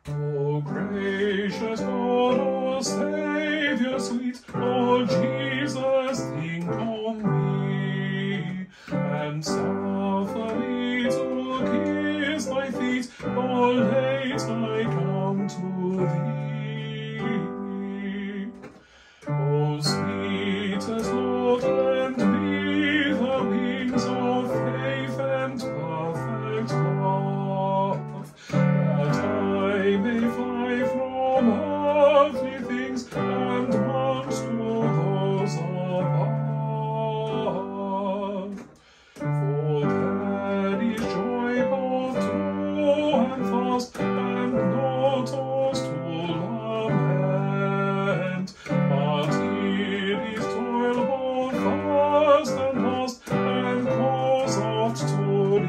O gracious God, O Saviour sweet, O Jesus, think on me, and suffer me to kiss thy feet, though late I come to thee. O sweetest Lord, lend me the wings of faith and perfect love, that I may fly from earthly things and mount to those above. For there is joy both true and fast, and no toss to lament, but it is toil both first and last, and cause oft to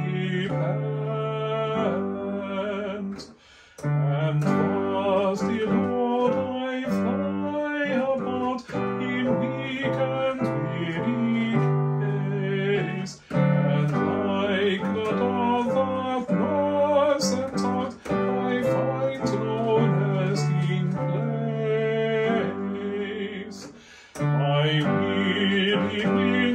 repent. And thus, dear Lord, I fly about in weak and weary case, and like the dove that nursed and tucked, I find no nesting place. I weary